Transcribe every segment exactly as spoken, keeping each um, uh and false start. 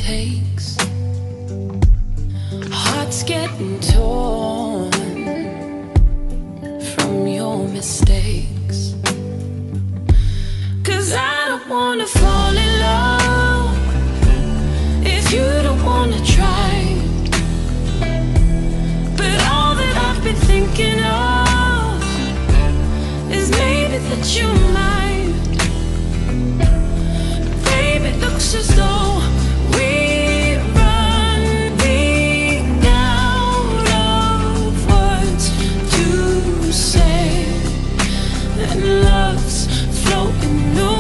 takes. Hearts getting torn from your mistakes. 'Cause I don't wanna fall in love if you don't wanna try. But all that I've been thinking of is maybe that you might. Baby, it looks as though we're running out of words to say, and love's floating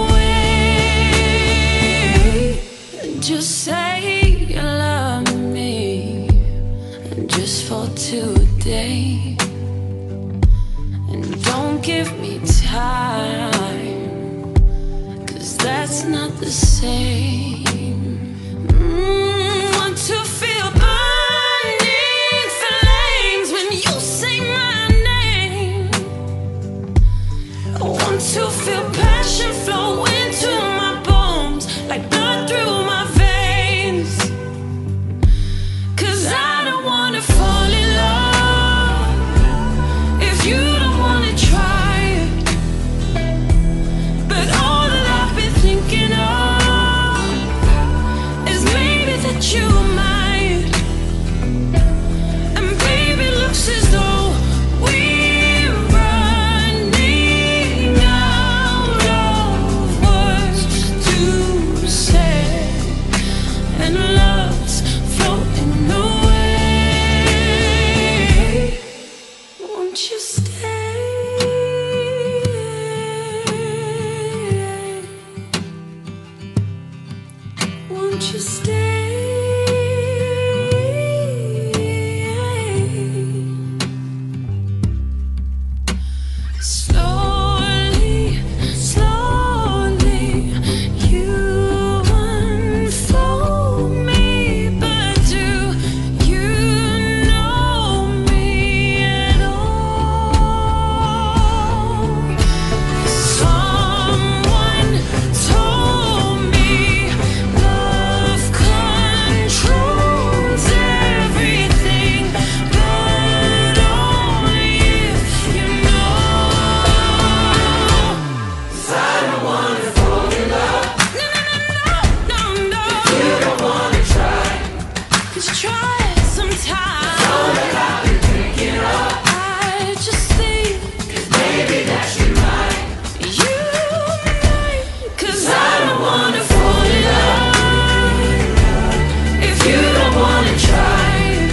away. Just say you love me, and just for today, and don't give me time, 'cause that's not the same. Mm, want to feel burning flames when you say my name. I want to feel passion flow into my bones, like blood through my veins. 'Cause I don't wanna fall in love if you don't wanna try. But all that I've been thinking of is maybe that you might. And baby, it looks as though we're running out of words to say, and love's floating away. Won't you stay? Won't you stay? Slowly, slowly, you unfold me, but do you know me at all? Someone told me love controls everything, but only if you know. 'Cause I don't wanna fall in love. No, no, no, no, no, no. You don't wanna try. 'Cause try it sometime. All that I've been thinking of, I just think, 'cause maybe that you might. You might. 'Cause I don't wanna fall in love if you don't wanna try.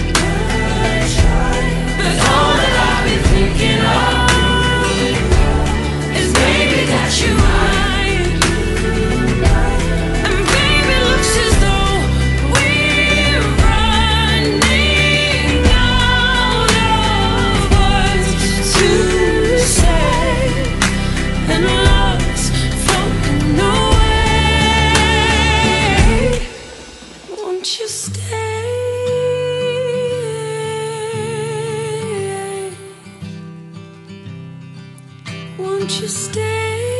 But all that I've been thinking of is maybe that you might. And baby, it looks as though we're running out of words to say, and love's floating away. Won't you stay? Won't you stay?